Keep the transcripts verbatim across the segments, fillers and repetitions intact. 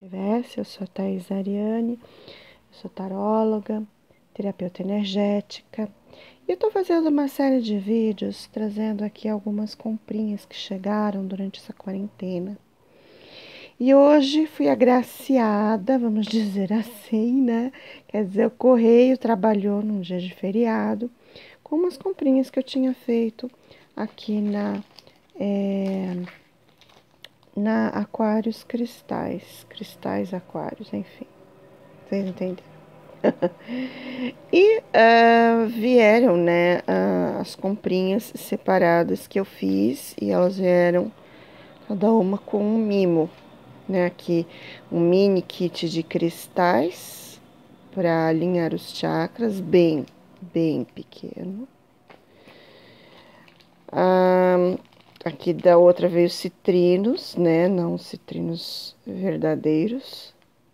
Eu sou Thaís Ariane, eu sou taróloga, terapeuta energética e eu tô fazendo uma série de vídeos trazendo aqui algumas comprinhas que chegaram durante essa quarentena. E hoje fui agraciada, vamos dizer assim, né? Quer dizer, o correio trabalhou num dia de feriado com umas comprinhas que eu tinha feito aqui na... É, na Aquários Cristais, Cristais Aquários, enfim, vocês entenderam. E uh, vieram, né, uh, as comprinhas separadas que eu fiz e elas vieram cada uma com um mimo, né, aqui um mini kit de cristais para alinhar os chakras, bem, bem pequeno. Uh, aqui da outra veio citrinos, né, não citrinos verdadeiros.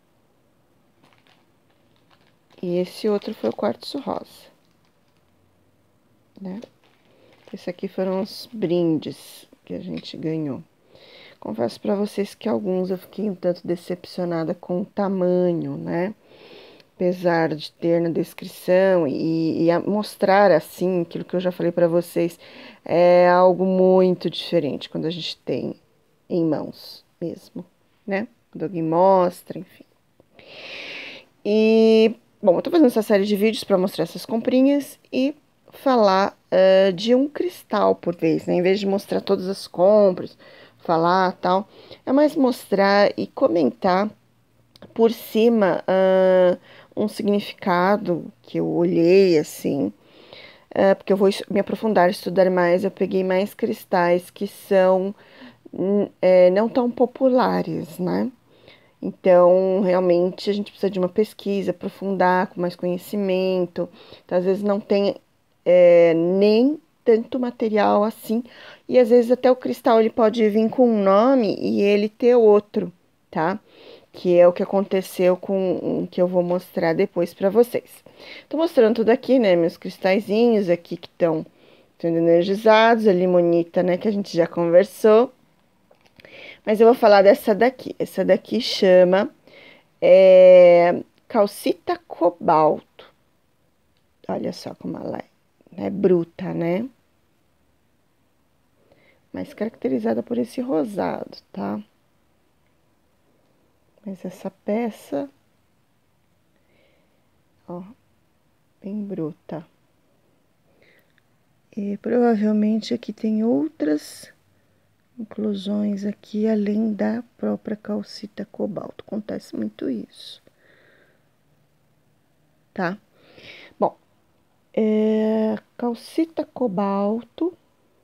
E esse outro foi o quartzo rosa, né? Esse aqui foram os brindes que a gente ganhou. Confesso para vocês que alguns eu fiquei um tanto decepcionada com o tamanho, né? Apesar de ter na descrição e, e mostrar assim, aquilo que eu já falei para vocês, é algo muito diferente quando a gente tem em mãos mesmo, né? Quando alguém mostra, enfim. E, bom, eu tô fazendo essa série de vídeos para mostrar essas comprinhas e falar uh, de um cristal por vez, né? Em vez de mostrar todas as compras, falar tal, é mais mostrar e comentar por cima uh, um significado que eu olhei assim, uh, porque eu vou me aprofundar, estudar mais. Eu peguei mais cristais que são é, não tão populares, né? Então, realmente, a gente precisa de uma pesquisa, aprofundar com mais conhecimento. Então, às vezes, não tem é, nem tanto material assim. E, às vezes, até o cristal ele pode vir com um nome e ele ter outro, tá? Que é o que aconteceu com um que eu vou mostrar depois para vocês. Tô mostrando tudo aqui, né? Meus cristalzinhos aqui que estão sendo energizados. A limonita, né? Que a gente já conversou. Mas eu vou falar dessa daqui. Essa daqui chama é, calcita cobalto. Olha só como ela é, é bruta, né? Mas caracterizada por esse rosado, tá? Mas essa peça, ó, bem bruta. E provavelmente aqui tem outras inclusões aqui, além da própria calcita cobalto. Acontece muito isso, tá? Bom, é, calcita cobalto,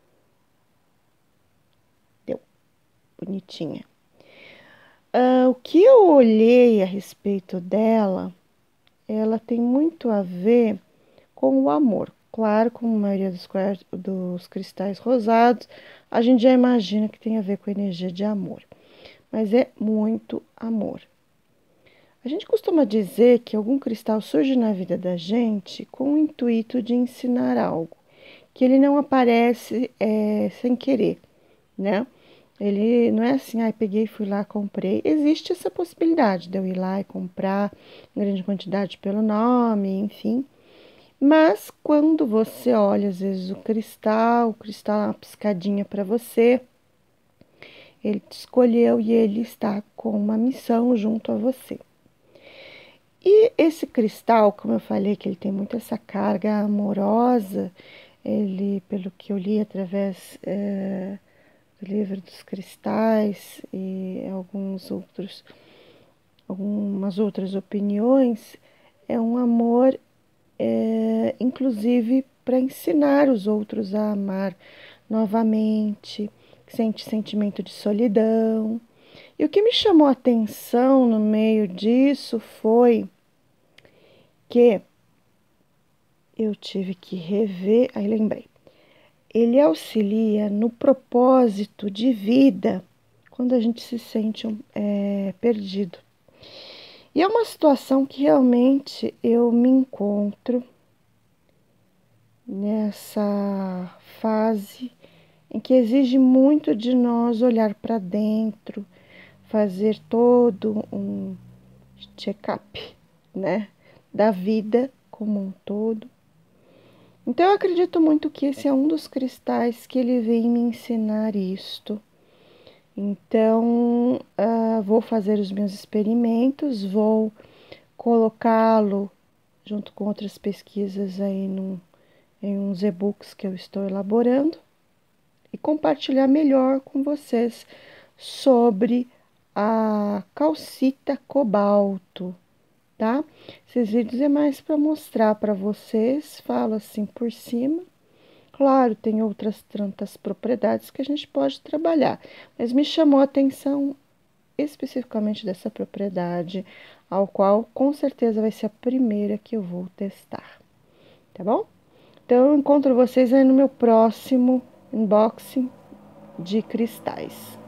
deu, bonitinha. Uh, o que eu olhei a respeito dela, ela tem muito a ver com o amor. Claro, como a maioria dos, dos cristais rosados, a gente já imagina que tem a ver com a energia de amor. Mas é muito amor. A gente costuma dizer que algum cristal surge na vida da gente com o intuito de ensinar algo, que ele não aparece é, sem querer, né? Ele não é assim, ai, ah, peguei, fui lá, comprei. Existe essa possibilidade de eu ir lá e comprar em grande quantidade pelo nome, enfim. Mas quando você olha, às vezes, o cristal, o cristal é uma piscadinha para você, ele te escolheu e ele está com uma missão junto a você. E esse cristal, como eu falei, que ele tem muito essa carga amorosa, ele, pelo que eu li através é, do livro dos cristais e alguns outros, algumas outras opiniões, é um amor, é, inclusive, para ensinar os outros a amar novamente, que sente sentimento de solidão. E o que me chamou a atenção no meio disso foi que eu tive que rever, aí lembrei, ele auxilia no propósito de vida quando a gente se sente é, perdido. E é uma situação que realmente eu me encontro nessa fase em que exige muito de nós olhar para dentro, fazer todo um check-up, né, da vida como um todo. Então, eu acredito muito que esse é um dos cristais que ele vem me ensinar isto. Então, uh, vou fazer os meus experimentos, vou colocá-lo junto com outras pesquisas aí num, em uns e-books que eu estou elaborando e compartilhar melhor com vocês sobre a calcita cobalto, tá? Esses vídeos é mais para mostrar para vocês, falo assim por cima. Claro, tem outras tantas propriedades que a gente pode trabalhar, mas me chamou a atenção especificamente dessa propriedade, ao qual com certeza vai ser a primeira que eu vou testar, tá bom? Então, eu encontro vocês aí no meu próximo unboxing de cristais.